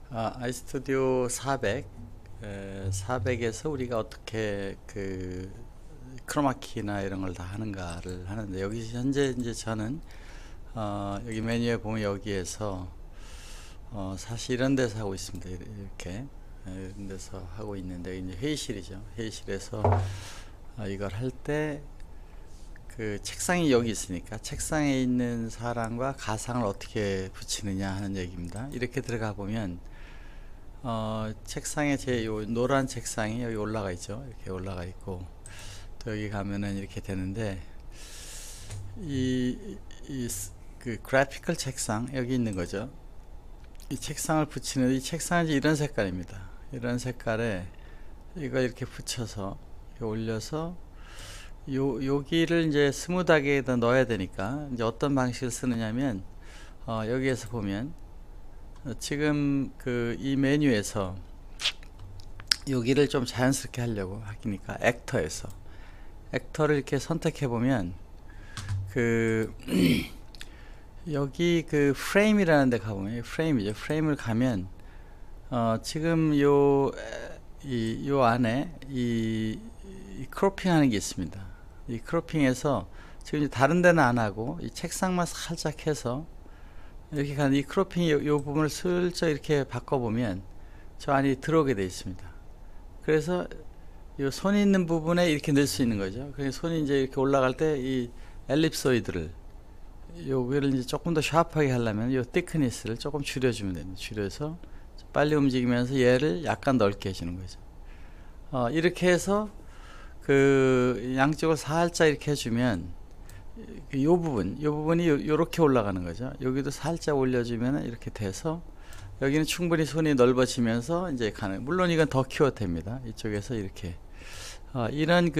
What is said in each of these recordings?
아이스튜디오 400에서 우리가 어떻게 크로마키나 이런 걸 다 하는가를 하는데, 여기 현재 이제 저는 여기 메뉴에 보면 여기에서 사실 이런 데서 하고 있습니다. 이렇게 이런 데서 하고 있는데, 이제 회의실이죠. 회의실에서 이걸 할 때 책상이 여기 있으니까 책상에 있는 사람과 가상을 어떻게 붙이느냐 하는 얘기입니다. 이렇게 들어가 보면 책상에 제 요 노란 책상이 여기 올라가 있죠. 이렇게 올라가 있고, 또 여기 가면은 이렇게 되는데, 그 그래피컬 책상 여기 있는 거죠. 이 책상을 붙이는, 이 책상은 이제 이런 색깔입니다. 이런 색깔에 이걸 이렇게 붙여서 이렇게 올려서 여기를 이제 스무드하게 넣어야 되니까, 이제 어떤 방식을 쓰느냐면, 여기에서 보면 지금 이 메뉴에서 여기를 좀 자연스럽게 하려고 하니까, 액터를 이렇게 선택해 보면 여기 프레임이라는 데 가보면, 프레임이죠. 프레임을 가면 지금 요 안에 이 크로핑 하는 게 있습니다. 이 크로핑에서 지금 이제 다른 데는 안 하고 이 책상만 살짝 해서 이렇게 가는 이 크로핑 요 부분을 슬쩍 이렇게 바꿔보면 저 안에 들어오게 되어 있습니다. 그래서 요 손이 있는 부분에 이렇게 넣을 수 있는 거죠. 그래서 손이 이제 이렇게 올라갈 때 이 엘립소이드를, 요거를 이제 조금 더 샤프하게 하려면 요 thickness를 조금 줄여주면 됩니다. 줄여서 빨리 움직이면서 얘를 약간 넓게 해주는 거죠. 이렇게 해서 양쪽을 살짝 이렇게 해주면 요 부분이 요렇게 올라가는 거죠. 여기도 살짝 올려주면 이렇게 돼서 여기는 충분히 손이 넓어지면서 이제 물론 이건 더 키워도 됩니다. 이쪽에서 이렇게 이런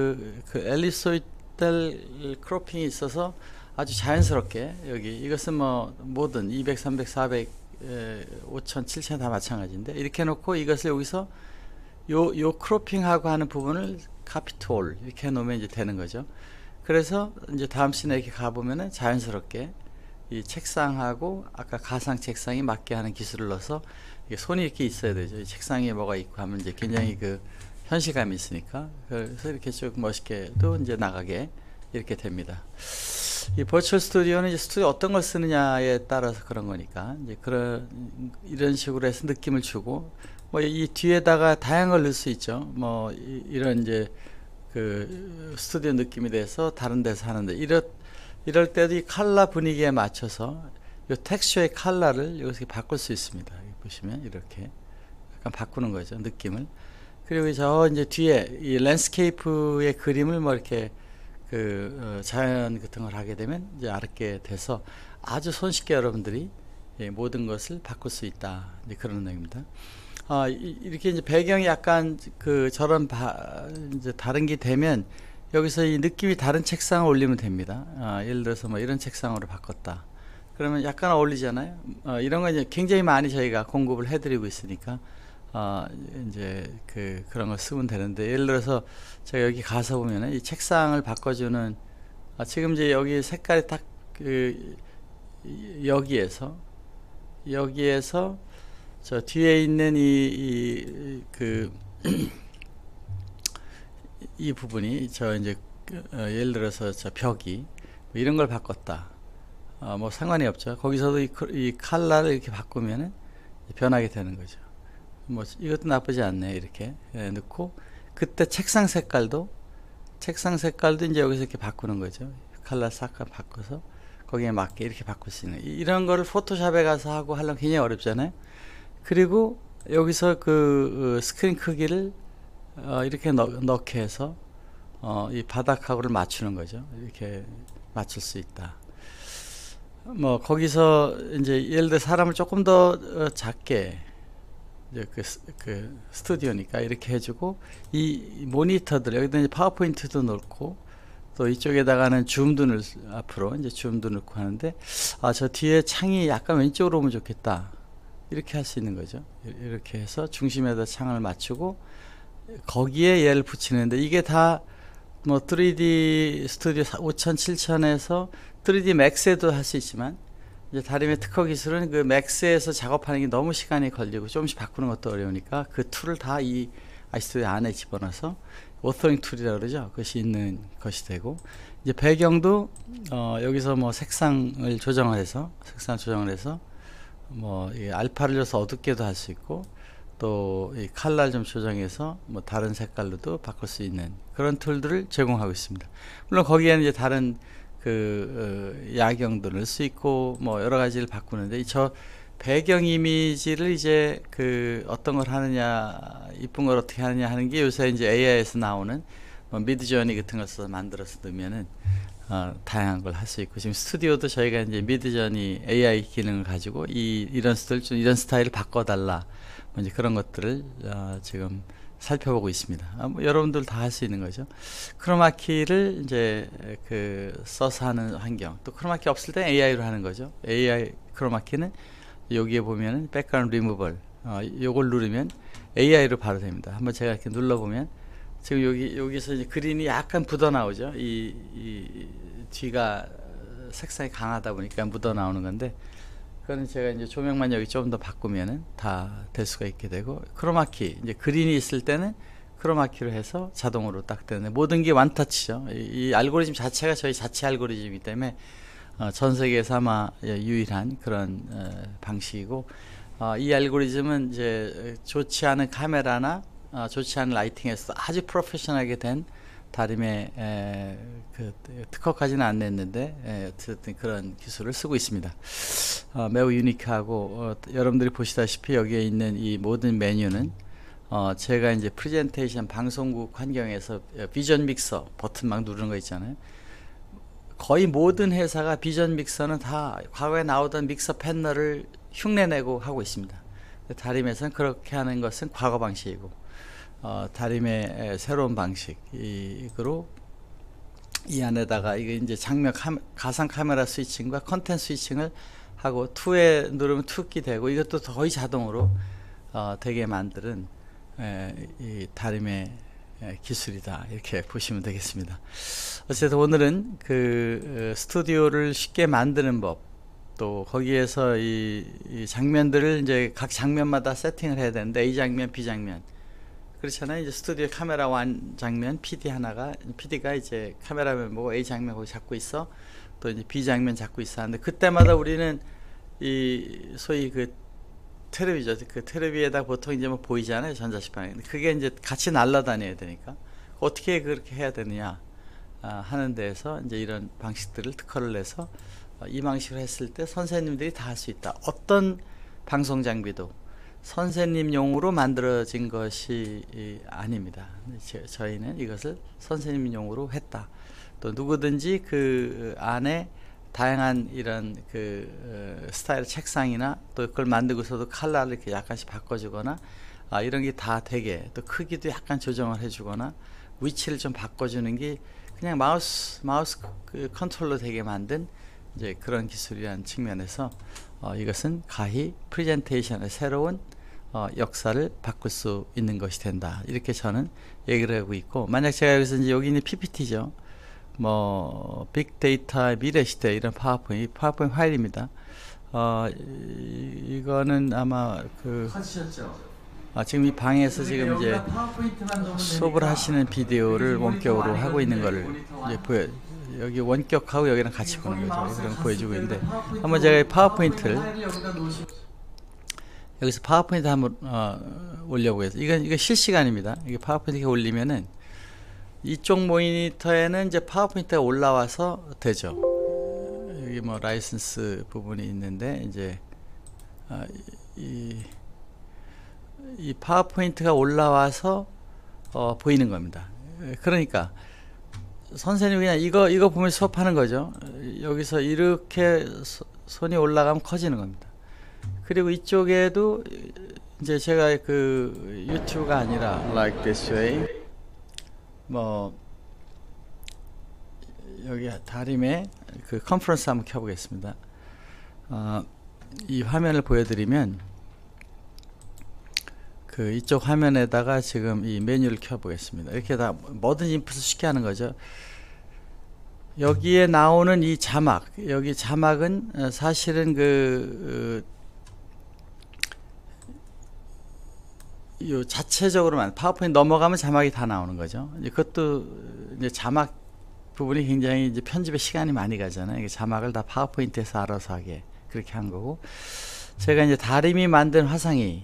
엘리소이달 크로핑이 있어서 아주 자연스럽게, 여기 이것은 뭐든 200, 300, 400, 5000, 7000 다 마찬가지인데, 이렇게 해놓고 이것을 여기서 요 크로핑하고 하는 부분을 카피 툴 이렇게 해놓으면 이제 되는 거죠. 그래서 이제 다음 씬에 이렇게 가보면은 자연스럽게 이 책상하고 아까 가상 책상이 맞게 하는 기술을 넣어서, 이게 손이 이렇게 있어야 되죠. 이 책상에 뭐가 있고 하면 이제 굉장히 현실감이 있으니까, 그래서 이렇게 쭉 멋있게도 이제 나가게 이렇게 됩니다. 이 버추얼 스튜디오는 이제 스튜디오 어떤 걸 쓰느냐에 따라서 그런 거니까, 이제 이런 식으로 해서 느낌을 주고, 이 뒤에다가 다양한 걸 넣을 수 있죠. 이런 이제 스튜디오 느낌이 돼서 다른 데서 하는데, 이럴 때도 이 컬러 분위기에 맞춰서 이 텍스처의 컬러를 여기서 바꿀 수 있습니다. 여기 보시면 이렇게 약간 바꾸는 거죠, 느낌을. 그리고 이제 뒤에 이 랜드스케이프의 그림을 이렇게 자연 같은 걸 하게 되면 이제 알게 돼서 아주 손쉽게 여러분들이 모든 것을 바꿀 수 있다, 이제 그런 의미입니다. 이렇게 이제 배경이 약간 저런 이제 다른 게 되면 여기서 이 느낌이 다른 책상을 올리면 됩니다. 예를 들어서 이런 책상으로 바꿨다. 그러면 약간 어울리잖아요. 이런 거 이제 굉장히 많이 저희가 공급을 해드리고 있으니까 이제 그런 걸 쓰면 되는데, 예를 들어서 제가 여기 가서 보면은 이 책상을 바꿔주는, 지금 이제 여기 색깔이 딱 여기에서 저 뒤에 있는 이 부분이 이제 예를 들어서 저 벽이 이런 걸 바꿨다. 상관이 없죠. 거기서도 이 컬러를 이렇게 바꾸면은 변하게 되는 거죠. 이것도 나쁘지 않네. 이렇게 넣고, 그때 책상 색깔도 이제 여기서 이렇게 바꾸는 거죠. 컬러 싹 바꿔서 거기에 맞게 이렇게 바꿀 수 있는, 이런 거를 포토샵에 가서 하려면 굉장히 어렵잖아요. 그리고 여기서 스크린 크기를 이렇게 넣게 해서 이 바닥하고를 맞추는 거죠. 이렇게 맞출 수 있다. 거기서 이제 예를 들어 사람을 조금 더 작게, 이제 스튜디오니까 이렇게 해주고, 이 모니터들 여기다 이제 파워포인트도 넣고, 또 이쪽에다가는 줌도 앞으로 이제 줌도 넣고 하는데, 저 뒤에 창이 약간 왼쪽으로 오면 좋겠다, 이렇게 할 수 있는 거죠. 이렇게 해서 중심에다 창을 맞추고 거기에 얘를 붙이는데, 이게 다 3D 스튜디오 5000, 7000에서 3D 맥스에도 할 수 있지만, 이제 다림의 특허 기술은 그 맥스에서 작업하는 게 너무 시간이 걸리고 조금씩 바꾸는 것도 어려우니까 그 툴을 다 이 아이스토리 안에 집어넣어서 오터링 툴이라고 그러죠. 그것이 있는 것이 되고, 이제 배경도 여기서 뭐 색상을 조정을 해서 뭐 이 알파를 줘서 어둡게도 할 수 있고, 또 이 컬러를 좀 조정해서 뭐 다른 색깔로도 바꿀 수 있는 그런 툴들을 제공하고 있습니다. 물론 거기에는 이제 다른 그 야경도 넣을 수 있고 뭐 여러 가지를 바꾸는데, 저 배경 이미지를 이제 그 어떤 걸 하느냐, 이쁜 걸 어떻게 하느냐 하는 게 요새 이제 AI에서 나오는 뭐 미드저니 같은 걸 써서 만들어서 넣으면은 다양한 걸 할 수 있고, 지금 스튜디오도 저희가 이제 미드저니 AI 기능을 가지고 이런 스타일을 바꿔달라, 뭐 이제 그런 것들을 지금 살펴보고 있습니다. 뭐 여러분들 다 할 수 있는 거죠. 크로마키를 이제 그 써서 하는 환경, 또 크로마키 없을 때 AI로 하는 거죠. AI 크로마키는 여기에 보면은 백그라운드 리무벌, 요걸 누르면 AI로 바로 됩니다. 한번 제가 이렇게 눌러보면 지금 여기서 이제 그린이 약간 묻어 나오죠. 이 뒤가 색상이 강하다 보니까 묻어 나오는 건데, 그거는 제가 이제 조명만 여기 좀 더 바꾸면은 다 될 수가 있게 되고, 크로마키 이제 그린이 있을 때는 크로마키로 해서 자동으로 딱 되는데, 모든 게 원터치죠. 이 알고리즘 자체가 저희 자체 알고리즘이기 때문에 전 세계에서 아마 유일한 그런 방식이고, 이 알고리즘은 이제 좋지 않은 카메라나 좋지 않은 라이팅에서 아주 프로페셔널하게 된 다림의 그 특허까지는 안 냈는데 어쨌든 그런 기술을 쓰고 있습니다. 매우 유니크하고, 여러분들이 보시다시피 여기에 있는 이 모든 메뉴는 제가 이제 프레젠테이션 방송국 환경에서 비전 믹서 버튼 막 누르는 거 있잖아요. 거의 모든 회사가 비전 믹서는 다 과거에 나오던 믹서 패널을 흉내내고 하고 있습니다. 다림에서는 그렇게 하는 것은 과거 방식이고, 다림의 새로운 방식으로 이 안에다가 이게 이제 가상 카메라 스위칭과 컨텐츠 스위칭을 하고 2에 누르면 2키 되고, 이것도 거의 자동으로 되게 만드는 이 다림의 기술이다, 이렇게 보시면 되겠습니다. 어쨌든 오늘은 그 스튜디오를 쉽게 만드는 법, 또 거기에서 이 장면들을 이제 각 장면마다 세팅을 해야 되는데, A 장면, B 장면 그렇잖아요. 이제 스튜디오 카메라 1 장면 PD가 이제 카메라맨 보고 A 장면 거기 잡고 있어, 또 이제 B 장면 잡고 있어 하는데, 그때마다 우리는 이 소위 그 텔레비죠. 그 텔레비에다 보통 이제 뭐 보이잖아요, 전자식판에. 그게 이제 같이 날아다녀야 되니까 어떻게 그렇게 해야 되느냐 하는 데에서 이제 이런 방식들을 특허를 내서 이 방식으로 했을 때 선생님들이 다 할 수 있다. 어떤 방송 장비도 선생님용으로 만들어진 것이 아닙니다. 저희는 이것을 선생님용으로 했다. 또 누구든지 그 안에 다양한 이런 그 스타일 책상이나 또 그걸 만들고서도 컬러를 이렇게 약간씩 바꿔주거나 이런 게 다 되게, 또 크기도 약간 조정을 해주거나 위치를 좀 바꿔주는 게 그냥 마우스 그 컨트롤러 되게 만든 이제 그런 기술이라는 측면에서 이것은 가히 프레젠테이션의 새로운 역사를 바꿀 수 있는 것이 된다, 이렇게 저는 얘기를 하고 있고, 만약 제가 여기서 이제 여기 있는 PPT죠. 뭐 빅데이터 미래시대 이런 파워포인트 파일입니다. 이거는 아마 그 지금 이 방에서 지금 이제 수업을 하시는 비디오를 원격으로 하고 있는 거를 이제 여기 원격하고 여기랑 같이 보는 거죠. 그런 거 보여주고 있는데, 한번 제가 파워포인트를 여기서 파워포인트 한번 올려보겠습니다. 이거 실시간입니다. 이게 파워포인트가 올리면은 이쪽 모니터에는 이제 파워포인트가 올라와서 되죠. 여기 뭐 라이선스 부분이 있는데, 이제 이 파워포인트가 올라와서 보이는 겁니다. 그러니까 선생님이 그냥 이거 보면 수업하는 거죠. 여기서 이렇게 손이 올라가면 커지는 겁니다. 그리고 이쪽에도 이제 제가 그 유튜브가 아니라 like this way, 뭐 여기 다림의 그 컨퍼런스 한번 켜보겠습니다. 이 화면을 보여드리면 그 이쪽 화면에다가 지금 이 메뉴를 켜보겠습니다. 이렇게 다 뭐든 인풋을 쉽게 하는 거죠. 여기에 나오는 이 자막, 여기 자막은 사실은 요 자체적으로만 파워포인트 넘어가면 자막이 다 나오는 거죠. 그것도 이제 자막 부분이 굉장히 이제 편집에 시간이 많이 가잖아요. 자막을 다 파워포인트에서 알아서 하게 그렇게 한 거고, 제가 이제 다림이 만든 화상이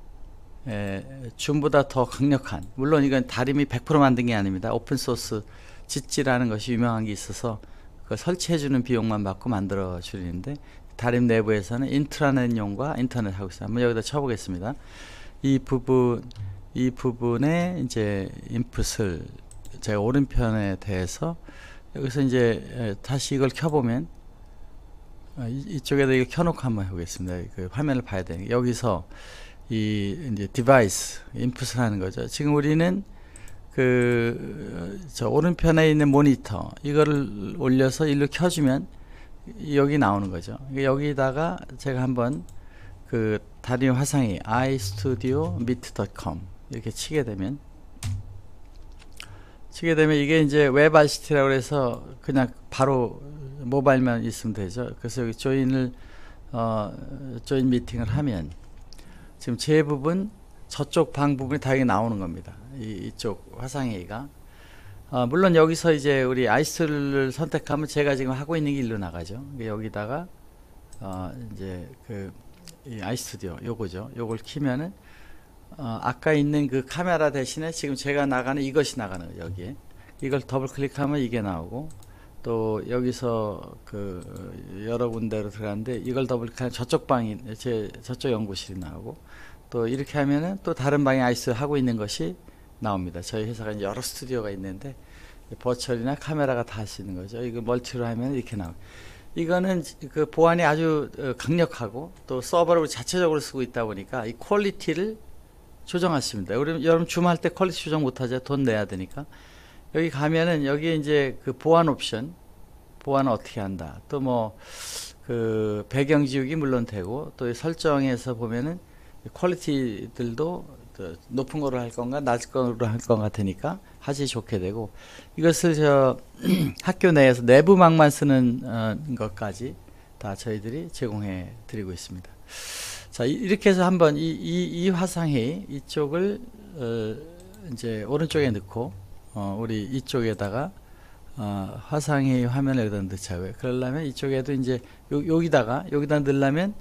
줌보다 더 강력한, 물론 이건 다림이 100% 만든 게 아닙니다. 오픈소스 짓지라는 것이 유명한 게 있어서 그걸 설치해주는 비용만 받고 만들어 주는데, 다림 내부에서는 인트라넷용과 인터넷 하고 있어요. 한번 여기다 쳐보겠습니다. 이 부분에 이제 인풋을 제가 오른편에 대해서 여기서 이제 다시 이걸 켜보면, 이쪽에다 이거 켜놓고 한번 해보겠습니다. 그 화면을 봐야 되니까 여기서 이 이제 디바이스 인풋을 하는 거죠. 지금 우리는 저 오른편에 있는 모니터 이거를 올려서 일로 켜주면 여기 나오는 거죠. 여기다가 제가 한번 다림 화상이 iStudioMeet.com 이렇게 치게 되면 이게 이제 웹RCT라고 해서 그냥 바로 모바일만 있으면 되죠. 그래서 여기 조인 미팅을 하면 지금 제 부분, 저쪽 방 부분이 다행히 나오는 겁니다. 이쪽 화상회의가. 물론 여기서 이제 우리 아이스를 선택하면 제가 지금 하고 있는 게 일로 나가죠. 여기다가 이제 이 아이스튜디오 요거죠. 요걸 키면은 아까 있는 그 카메라 대신에 지금 제가 나가는 이것이 나가는 거예요. 여기에 이걸 더블 클릭하면 이게 나오고, 또 여기서 여러 군데로 들어가는데 이걸 더블 클릭하면 저쪽 방이 저쪽 연구실이 나오고, 또 이렇게 하면은 또 다른 방에 아이스 하고 있는 것이 나옵니다. 저희 회사가 이제 여러 스튜디오가 있는데 버추얼이나 카메라가 다 할 수 있는 거죠. 이거 멀티로 하면 이렇게 나옵니다. 이거는 보안이 아주 강력하고 또 서버를 자체적으로 쓰고 있다 보니까 이 퀄리티를 조정하십니다. 여러분 줌 할 때 퀄리티 조정 못하죠. 돈 내야 되니까. 여기 가면은 여기 이제 보안 옵션, 보안을 어떻게 한다. 또 뭐 배경 지우기 물론 되고, 또 설정에서 보면은 퀄리티들도 높은 거로 할 건가 낮은 거로 할 건가 되니까 하지 좋게 되고, 이것을 학교 내에서 내부망만 쓰는 것까지 다 저희들이 제공해 드리고 있습니다. 자, 이렇게 해서 한번 이 화상회의 이쪽을 이제 오른쪽에 넣고 우리 이쪽에다가 화상회의 화면을 여기다 넣자고요. 그러려면 이쪽에도 이제 여기다 넣으려면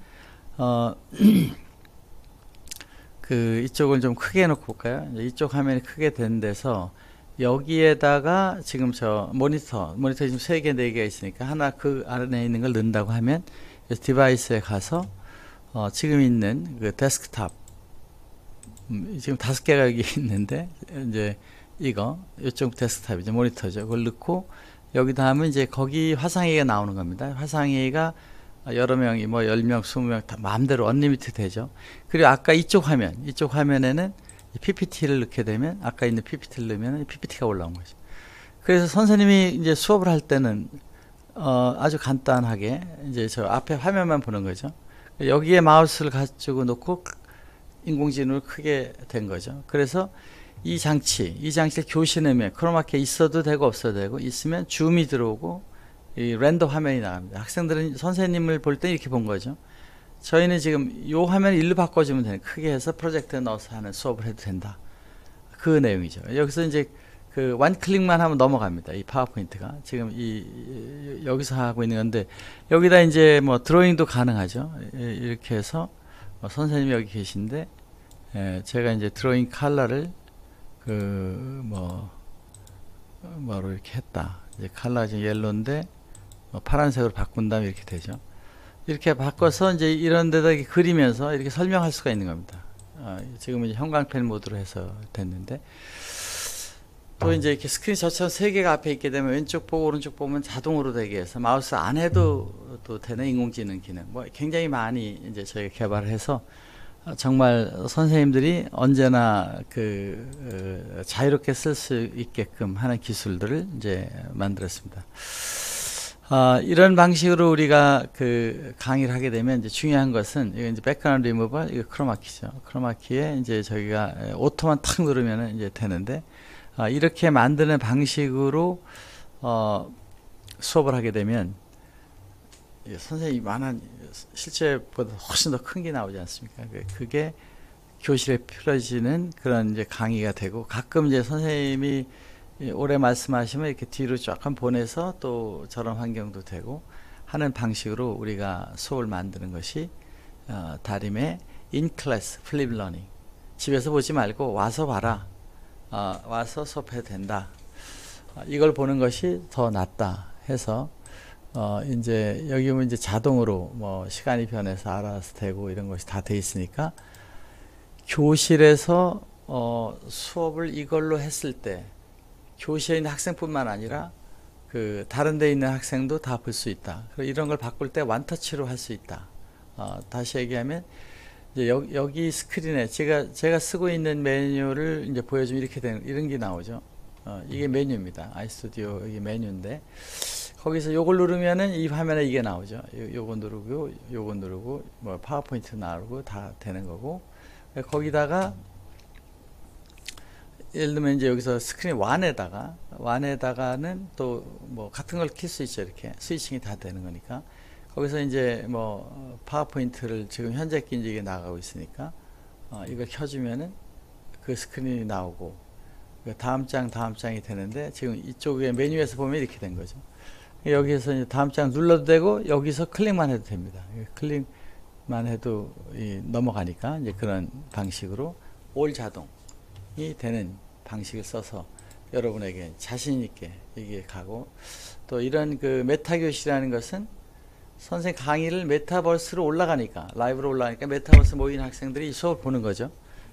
이쪽을 좀 크게 해놓고 볼까요? 이쪽 화면이 크게 된 데서 여기에다가 지금 저 모니터 지금 3개 4개가 있으니까 하나 그 안에 있는 걸 넣는다고 하면 디바이스에 가서 지금 있는 데스크탑 지금 5개가 여기 있는데, 이제 이쪽 데스크탑이죠. 모니터죠. 그걸 넣고 여기다 하면 이제 거기 화상회의가 나오는 겁니다. 화상회의가 여러 명이 10명, 20명 다 마음대로 언리미트 되죠. 그리고 아까 이쪽 화면에는 PPT를 넣게 되면, 아까 있는 PPT를 넣으면 PPT가 올라온 거죠. 그래서 선생님이 이제 수업을 할 때는 아주 간단하게 이제 저 앞에 화면만 보는 거죠. 여기에 마우스를 가지고 놓고 인공지능을 크게 된 거죠. 그래서 이 장치를 교신음에 크로마키에 있어도 되고 없어도 되고, 있으면 줌이 들어오고 이 렌더 화면이 나갑니다. 학생들은 선생님을 볼 때 이렇게 본 거죠. 저희는 지금 이 화면을 일로 바꿔주면 되는, 크게 해서 프로젝트에 넣어서 하는 수업을 해도 된다. 그 내용이죠. 여기서 이제 원 클릭만 하면 넘어갑니다. 이 파워포인트가 지금 여기서 하고 있는 건데, 여기다 이제 드로잉도 가능하죠. 이렇게 해서 선생님이 여기 계신데, 제가 이제 드로잉 컬러를 뭐로 이렇게 했다. 이제 컬러가 지금 옐로인데 파란색으로 바꾼 다음에 이렇게 되죠. 이렇게 바꿔서 이제 이런 데다 이렇게 그리면서 이렇게 설명할 수가 있는 겁니다. 지금은 이제 형광펜 모드로 해서 됐는데, 또 이제 이렇게 스크린 저처럼 3개가 앞에 있게 되면 왼쪽 보고 오른쪽 보면 자동으로 되게 해서 마우스 안 해도 또 되는 인공지능 기능, 굉장히 많이 이제 저희가 개발을 해서 정말 선생님들이 언제나 자유롭게 쓸 수 있게끔 하는 기술들을 이제 만들었습니다. 이런 방식으로 우리가 강의를 하게 되면 이제 중요한 것은 이거 이제 백그라운드 리무버, 이거 크로마키죠. 크로마키에 이제 저희가 오토만 탁 누르면 이제 되는데, 이렇게 만드는 방식으로 수업을 하게 되면 선생님이 만한 실제보다 훨씬 더 큰 게 나오지 않습니까? 그게 교실에 펼쳐지는 그런 이제 강의가 되고, 가끔 이제 선생님이 오래 말씀하시면 이렇게 뒤로 조금 보내서 또 저런 환경도 되고 하는 방식으로 우리가 수업을 만드는 것이 다림의 인클래스 플립 러닝. 집에서 보지 말고 와서 봐라. 와서 수업해도 된다. 이걸 보는 것이 더 낫다 해서 이제 여기 보면 이제 자동으로 뭐 시간이 변해서 알아서 되고 이런 것이 다 돼 있으니까, 교실에서 수업을 이걸로 했을 때 교실에 있는 학생뿐만 아니라 그 다른 데 있는 학생도 다 볼 수 있다. 그리고 이런 걸 바꿀 때 원터치로 할 수 있다. 다시 얘기하면 이제 여기 스크린에 제가 쓰고 있는 메뉴를 이제 보여주면 이렇게 되는, 이런 게 나오죠. 이게 메뉴입니다. 아이스튜디오 여기 메뉴인데, 거기서 요걸 누르면은 이 화면에 이게 나오죠. 요거 누르고 뭐 파워포인트 나오고 다 되는 거고, 거기다가 예를 들면 이제 여기서 스크린 완에다가는 또 뭐 같은 걸 킬 수 있죠. 이렇게 스위칭이 다 되는 거니까, 거기서 이제 뭐 파워포인트를 지금 현재 게 이제 이게 나가고 있으니까 이걸 켜주면은 그 스크린이 나오고, 다음 장이 되는데, 지금 이쪽에 메뉴에서 보면 이렇게 된 거죠. 여기에서 이제 다음 장 눌러도 되고 여기서 클릭만 해도 됩니다. 클릭만 해도 넘어가니까 이제 그런 방식으로 올 자동이 되는 방식을 써서 여러분에게 자신 있게 이게 가고, 또 이런 그 메타 교실이라는 것은 선생 강의를 메타버스로 올라가니까, 라이브로 올라가니까 메타버스 모인 학생들이 이 수업을 보는 거죠.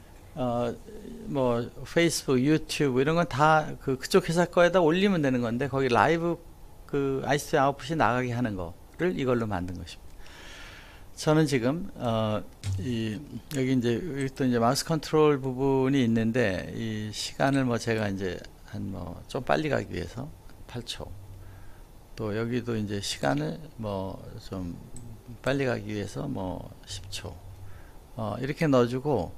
뭐 페이스북, 유튜브 이런 건 다 그쪽 회사 거에다 올리면 되는 건데, 거기 라이브 그 아이스튜디오 아웃풋이 나가게 하는 거를 이걸로 만든 것입니다. 저는 지금 여기 이제 마우스 컨트롤 부분이 있는데, 이 시간을 뭐 제가 이제 한 뭐 좀 빨리 가기 위해서 8초, 또 여기도 이제 시간을 뭐 좀 빨리 가기 위해서 뭐 10초 이렇게 넣어주고,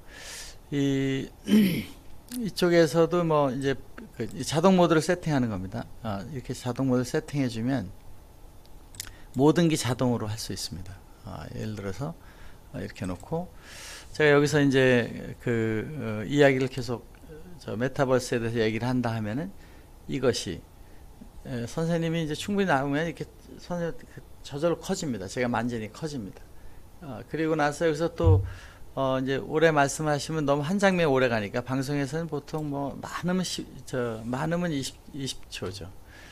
이쪽에서도 뭐 이제 자동 모드를 세팅하는 겁니다. 이렇게 자동 모드를 세팅해주면 모든 게 자동으로 할 수 있습니다. 예를 들어서 이렇게 놓고, 제가 여기서 이제 이야기를 계속 저 메타버스에 대해서 얘기를 한다 하면은, 이것이 선생님이 이제 충분히 나오면 이렇게 선생님 저절로 커집니다. 제가 만지니 커집니다. 그리고 나서 여기서 또 이제 오래 말씀하시면 너무 한 장면이 오래 가니까, 방송에서는 보통 뭐 많으면 20초죠.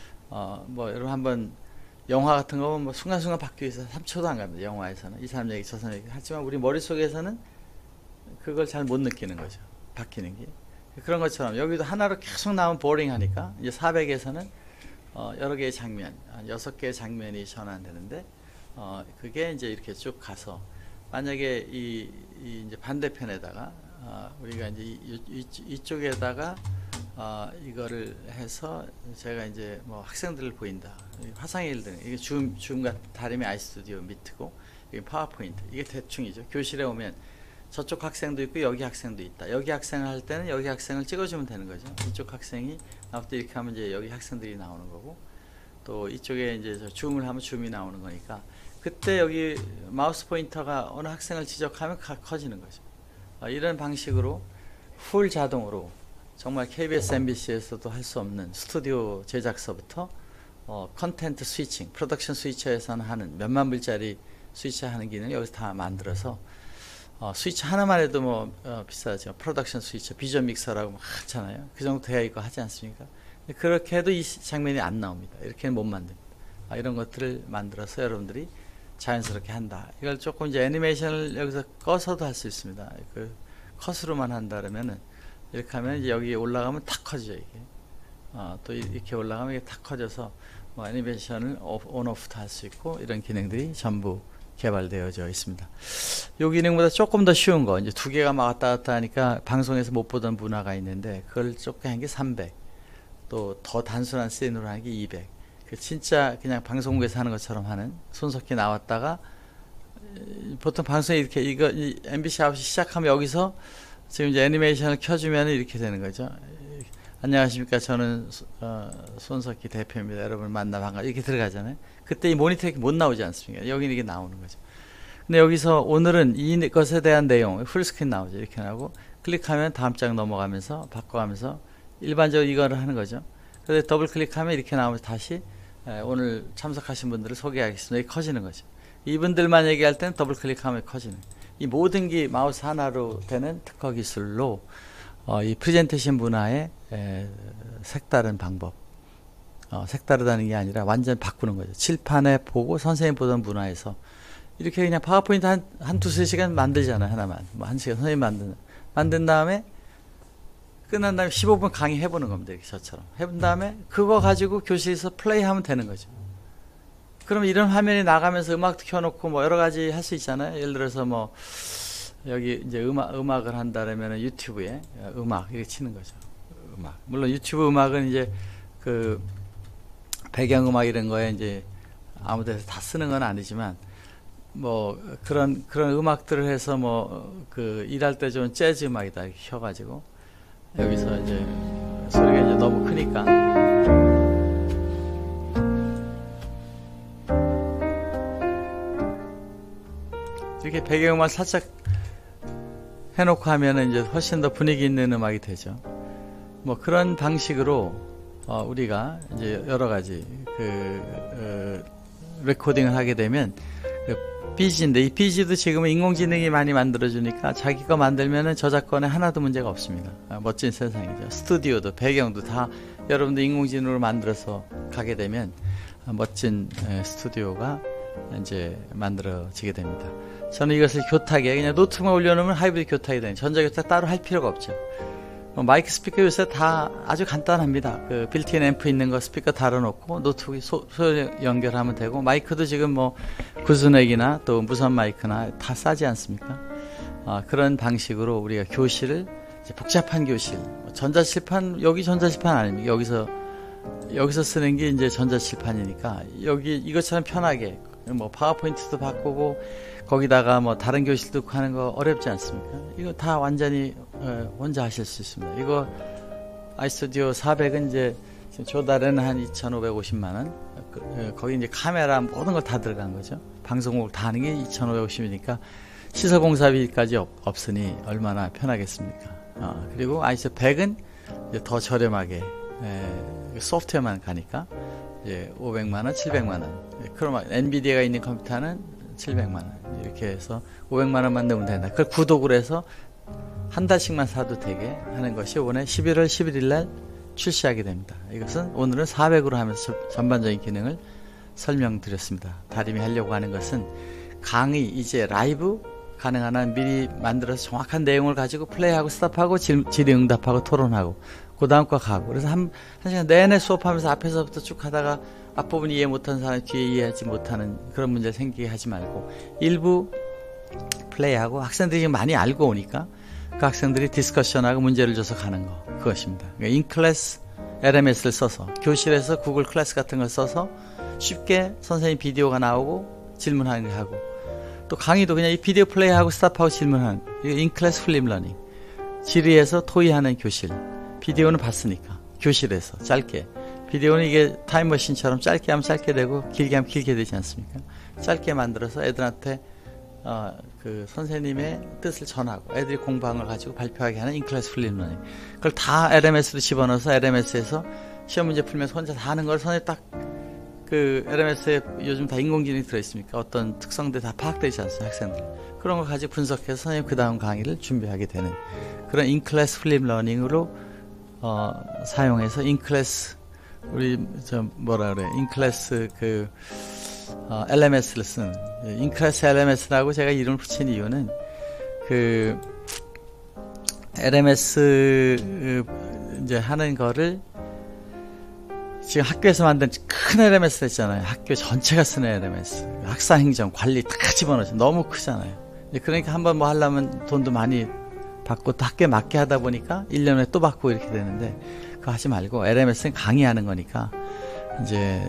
뭐 여러분 한번 영화 같은 거 보면 뭐 순간순간 바뀌기 위해서 3초도 안 갑니다. 영화에서는 이 사람 얘기 저 사람 얘기. 하지만 우리 머릿속에서는 그걸 잘 못 느끼는 거죠. 바뀌는 게. 그런 것처럼 여기도 하나로 계속 나오면 보링하니까, 이제 400에서는 여러 개의 장면, 6개의 장면이 전환되는데, 그게 이제 이렇게 쭉 가서, 만약에 이제 반대편에다가 우리가 이제 이쪽에다가 이거를 해서 제가 이제 뭐 학생들을 보인다. 화상의 일들, 이게 줌과 다림의 아이스튜디오 미트고, 이게 파워포인트, 이게 대충이죠. 교실에 오면 저쪽 학생도 있고 여기 학생도 있다. 여기 학생을 할 때는 여기 학생을 찍어주면 되는 거죠. 이쪽 학생이 나올 때 이렇게 하면 이제 여기 학생들이 나오는 거고, 또 이쪽에 이제 줌을 하면 줌이 나오는 거니까, 그때 여기 마우스 포인터가 어느 학생을 지적하면 커지는 거죠. 이런 방식으로 풀 자동으로, 정말 KBS, MBC에서도 할 수 없는 스튜디오 제작서부터 컨텐트 스위칭, 프로덕션 스위처에서는 하는 몇만 불짜리 스위처 하는 기능을 여기서 다 만들어서, 스위치 하나만 해도 뭐 비싸죠. 프로덕션 스위처, 비전 믹서라고 많잖아요. 그 정도 되어 있고 하지 않습니까? 그렇게 해도 이 장면이 안 나옵니다. 이렇게는 못 만듭니다. 이런 것들을 만들어서 여러분들이 자연스럽게 한다. 이걸 조금 이제 애니메이션을 여기서 꺼서도 할 수 있습니다. 그 컷으로만 한다 그러면은, 이렇게 하면 이제 여기 올라가면 탁 커지죠. 이게 또 이렇게 올라가면 이게 탁 커져서 뭐 애니메이션을 온 오프도 할 수 있고, 이런 기능들이 전부 개발되어져 있습니다. 이 기능보다 조금 더 쉬운 거, 이제 두 개가 막 왔다 갔다 하니까 방송에서 못 보던 문화가 있는데, 그걸 조금 한 게 300, 또 더 단순한 씬으로 하는 게 200. 진짜 그냥 방송국에서 하는 것처럼 하는, 손석희 나왔다가 보통 방송에 이렇게 MBC 아웃이 시작하면 여기서 지금 이제 애니메이션을 켜주면 이렇게 되는 거죠. 안녕하십니까. 저는 손석희 대표입니다. 여러분 만나 반가 이렇게 들어가잖아요. 그때 이 모니터에 못 나오지 않습니까? 여기는 이게 나오는 거죠. 근데 여기서 오늘은 이것에 대한 내용 풀스크린 나오죠. 이렇게 나오고 클릭하면 다음 장 넘어가면서 바꿔가면서 일반적으로 이거를 하는 거죠. 그래서 더블 클릭하면 이렇게 나오면서 다시 오늘 참석하신 분들을 소개하겠습니다. 이렇게 커지는 거죠. 이분들만 얘기할 때는 더블 클릭하면 커지는 이 모든 게 마우스 하나로 되는 특허 기술로 이 프레젠테이션 문화의 색다른 방법, 색다르다는 게 아니라 완전 바꾸는 거죠. 칠판에 보고 선생님 보던 문화에서 이렇게 그냥 파워포인트 한 두세 시간 만들잖아요. 하나만 뭐 한 시간 선생님 만든 다음에 끝난 다음에 15분 강의 해보는 겁니다. 이렇게 저처럼 해본 다음에 그거 가지고 교실에서 플레이하면 되는 거죠. 그럼 이런 화면이 나가면서 음악도 켜놓고 뭐 여러 가지 할 수 있잖아요. 예를 들어서 뭐 여기 이제 음악을 한다라면 유튜브에 음악 이렇게 치는 거죠. 음악. 물론 유튜브 음악은 이제 그 배경음악 이런 거에 이제 아무 데서 다 쓰는 건 아니지만 뭐 그런 음악들을 해서 뭐 그 일할 때 좋은 재즈 음악이다 이렇게 켜가지고 여기서 이제 소리가 이제 너무 크니까 이렇게 배경음악 살짝 해놓고 하면은 이제 훨씬 더 분위기 있는 음악이 되죠. 뭐 그런 방식으로 우리가 이제 여러 가지 레코딩을 하게 되면 BG인데 이 BG도 지금은 인공지능이 많이 만들어주니까 자기 거 만들면은 저작권에 하나도 문제가 없습니다. 멋진 세상이죠. 스튜디오도 배경도 다 여러분들 인공지능으로 만들어서 가게 되면 멋진 스튜디오가 이제 만들어지게 됩니다. 저는 이것을 교탁에 그냥 노트만 올려놓으면 하이브리드 교탁이 되는 전자교탁 따로 할 필요가 없죠. 마이크 스피커 요새 다 아주 간단합니다. 그 빌트인 앰프 있는 거 스피커 달아놓고 노트북에 소리 연결하면 되고 마이크도 지금 뭐 구스넥이나 또 무선 마이크나 다 싸지 않습니까? 그런 방식으로 우리가 교실을 이제 복잡한 교실 전자칠판 여기 전자칠판 아닙니까? 여기서 쓰는 게 이제 전자칠판이니까 여기 이것처럼 편하게 뭐 파워포인트도 바꾸고 거기다가 뭐 다른 교실도 하는 거 어렵지 않습니까? 이거 다 완전히 혼자 하실 수 있습니다. 이거 아이스튜디오 400은 이제 조달에는 한 2,550만원 거기 이제 카메라 모든 걸 다 들어간 거죠. 방송국을 다 하는 게 2,550이니까 시설공사비까지 없으니 얼마나 편하겠습니까? 그리고 아이스 100은 이제 더 저렴하게 소프트웨어만 가니까 이제 500만원, 700만원 그럼 엔비디아가 있는 컴퓨터는 700만원 이렇게 해서 500만원만 넣으면 된다. 그걸 구독을 해서 한 달씩만 사도 되게 하는 것이 이번에 11월 11일 날 출시하게 됩니다. 이것은 오늘은 400으로 하면서 전반적인 기능을 설명드렸습니다. 다림이 하려고 하는 것은 강의 이제 라이브 가능한 한 미리 만들어서 정확한 내용을 가지고 플레이하고 스탑하고 질의응답하고 토론하고 그 다음 거 가고 그래서 한 시간 내내 수업하면서 앞에서부터 쭉 하다가 앞부분 이해 못하는 사람이 뒤에 이해하지 못하는 그런 문제 생기게 하지 말고 일부 플레이하고 학생들이 많이 알고 오니까 그 학생들이 디스커션하고 문제를 줘서 가는 거 그것입니다. 그러니까 인클래스 LMS를 써서 교실에서 구글 클래스 같은 걸 써서 쉽게 선생님 비디오가 나오고 질문하는 거 하고 또 강의도 그냥 이 비디오 플레이하고 스탑하고 질문하는 인클래스 플립 러닝 질의에서 토의하는 교실 비디오는 봤으니까 교실에서 짧게 비디오는 이게 타임머신처럼 짧게 하면 짧게 되고 길게 하면 길게 되지 않습니까? 짧게 만들어서 애들한테 그 선생님의 뜻을 전하고 애들이 공부한 걸 가지고 발표하게 하는 인클래스 플립 러닝 그걸 다 LMS로 집어넣어서 LMS에서 시험 문제 풀면서 혼자 다 하는 걸 선생님 딱 그 LMS에 요즘 다 인공지능이 들어있습니까? 어떤 특성들 다 파악되지 않습니까? 학생들 그런 걸 가지고 분석해서 선생님 그 다음 강의를 준비하게 되는 그런 인클래스 플립 러닝으로 사용해서 인클래스 우리 뭐라 그래 인클래스 LMS를 쓴 인클래스 LMS라고 제가 이름을 붙인 이유는 그 LMS 이제 하는 거를 지금 학교에서 만든 큰 LMS 있잖아요. 학교 전체가 쓰는 LMS 학사 행정 관리 다 집어넣어서 너무 크잖아요. 그러니까 한번 뭐 하려면 돈도 많이 받고 또 학교에 맞게 하다 보니까 1년에 또 받고 이렇게 되는데 그거 하지 말고 LMS는 강의하는 거니까 이제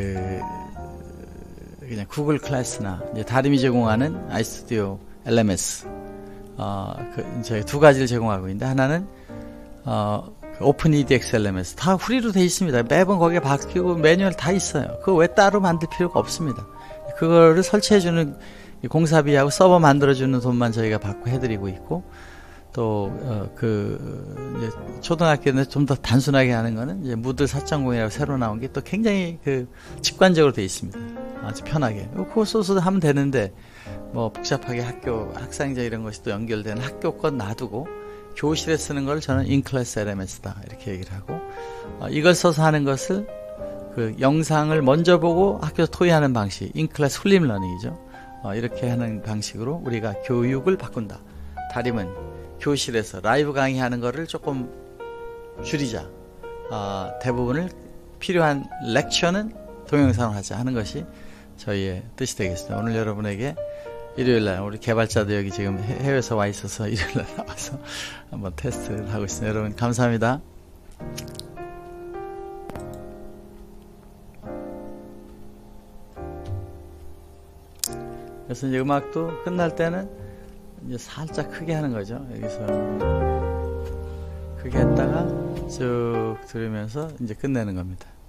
그냥 구글 클래스나 이제 다림이 제공하는 아이스튜디오 LMS 저희 두 가지를 제공하고 있는데 하나는 오픈 EDX LMS 다 프리로 돼 있습니다. 매번 거기에 바뀌고 매뉴얼 다 있어요. 그거 왜 따로 만들 필요가 없습니다. 그거를 설치해주는 공사비하고 서버 만들어주는 돈만 저희가 받고 해드리고 있고, 또 이제 초등학교는 좀 더 단순하게 하는 거는 이제 무들 4.0이라고 새로 나온 게 또 굉장히 직관적으로 돼 있습니다. 아주 편하게 그거 써서 하면 되는데, 뭐 복잡하게 학생자 이런 것이 또 연결되는 학교 건 놔두고 교실에 쓰는 걸 저는 인클래스 LMS다 이렇게 얘기를 하고, 이걸 써서 하는 것을 영상을 먼저 보고 학교에서 토의하는 방식, 인클래스 훌림 러닝이죠. 이렇게 하는 방식으로 우리가 교육을 바꾼다. 다름은 교실에서 라이브 강의하는 거를 조금 줄이자. 대부분을 필요한 렉처는 동영상으로 하자 하는 것이 저희의 뜻이 되겠습니다. 오늘 여러분에게 일요일날 우리 개발자도 여기 지금 해외에서 와 있어서 일요일날 나와서 한번 테스트를 하고 있습니다. 여러분 감사합니다. 그래서 이제 음악도 끝날 때는 이제 살짝 크게 하는 거죠. 여기서 크게 했다가 쭉 들으면서 이제 끝내는 겁니다.